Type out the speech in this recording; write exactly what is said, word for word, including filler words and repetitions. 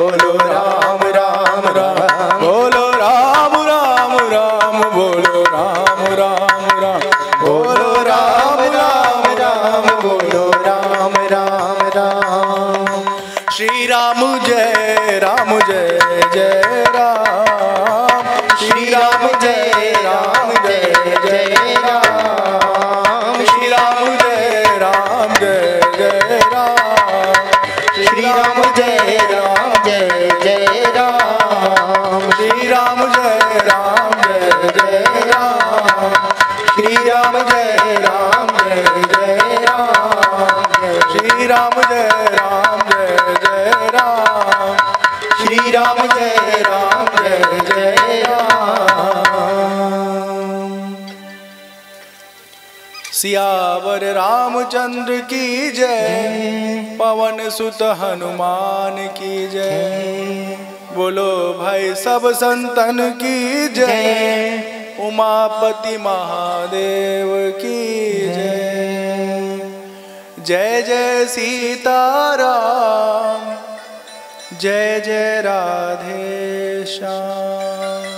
बोलो राम राम राम, बोलो राम राम राम, बोलो राम राम राम, बोलो राम राम राम, बोलो राम राम राम। श्री राम जय राम जय जय राम, श्री राम जय राम जय जय राम, श्री राम जय राम जय जय राम, श्री राम जय राम जय जय राम, श्री राम जय राम जय जय राम, श्री राम जय राम जय जय राम, श्री राम जय राम जय जय राम, श्री राम जय राम जय जय राम। सियावर रामचंद्र की जय, पवन सुत हनुमान की जय, बोलो भाई सब संतन की जय, उमापति महादेव की जय। जय जय सीताराम, जय जय राधे श्याम।